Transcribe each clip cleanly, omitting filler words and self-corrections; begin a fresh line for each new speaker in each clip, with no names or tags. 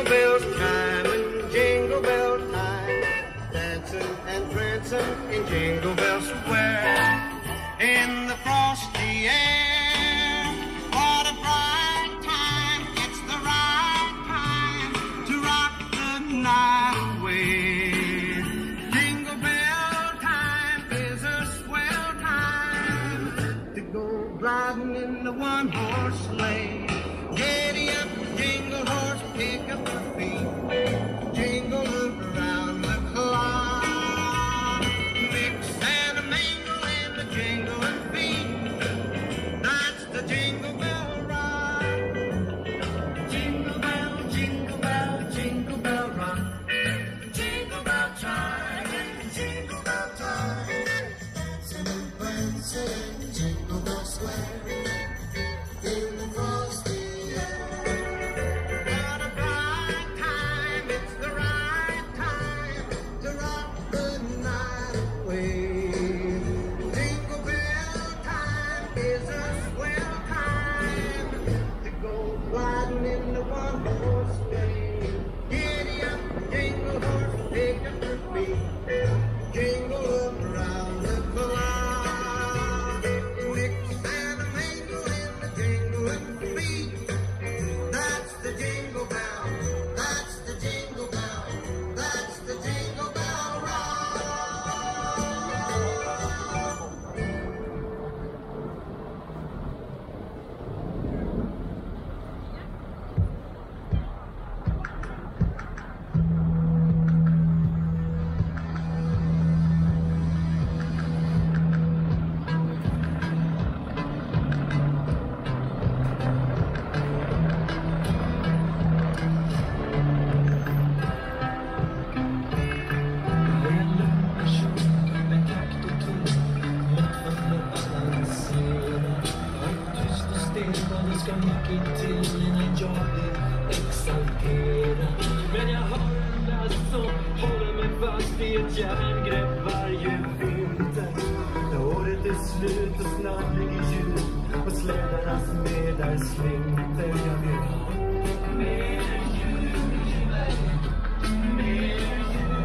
jingle bell time and jingle bell time, dancing and prancing in Jingle Bell Square. In the frosty air, what a bright time, it's the right time to rock the night away. Jingle bell time is a swell time to go gliding in the one-horse sleigh. Giddy up, jingle horse, pick up your feet, jingle around the clock, mix and a mingle in the jingling feet. That's the Jingle Bell Ride. Jingle bell, jingle bell, jingle bell rock. Jingle bell time, jingle bell time. Dancing and prancing, Jingle Bell Square. In the frosty air, what a bright time, it's the right time to rock the night away. Jingle bell time is a swell time to go gliding in the one-horse sleigh. Giddy up, jingle horse, pick up your feet, jingle up around the clock, mix and a mingle in the jingling feet. That's the jingle bell, that's the jingle bell, that's the Jingle Bell Rock.
Men jag har en last som håller mig fast i ett järngrepp varje vinter. När året är slut och snart ligger jul och slädarnas medar slinter. Jag vill ha mer jul, mer jul.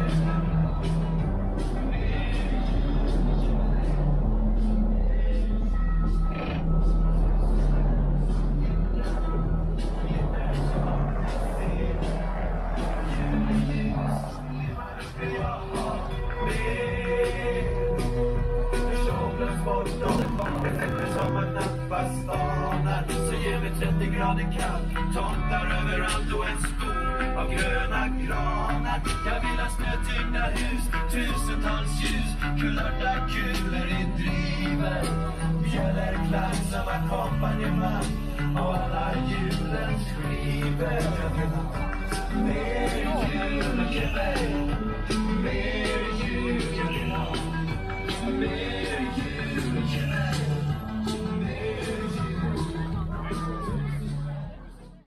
Som man knappast anar, så ger vi 30 grader kallt, tomtar överallt och en skog av gröna granar. Jag vill ha snötyngda hus, tusentals ljus, kulörta kulor i driver, bjällerklang som ackompanjemang och alla julens skivor.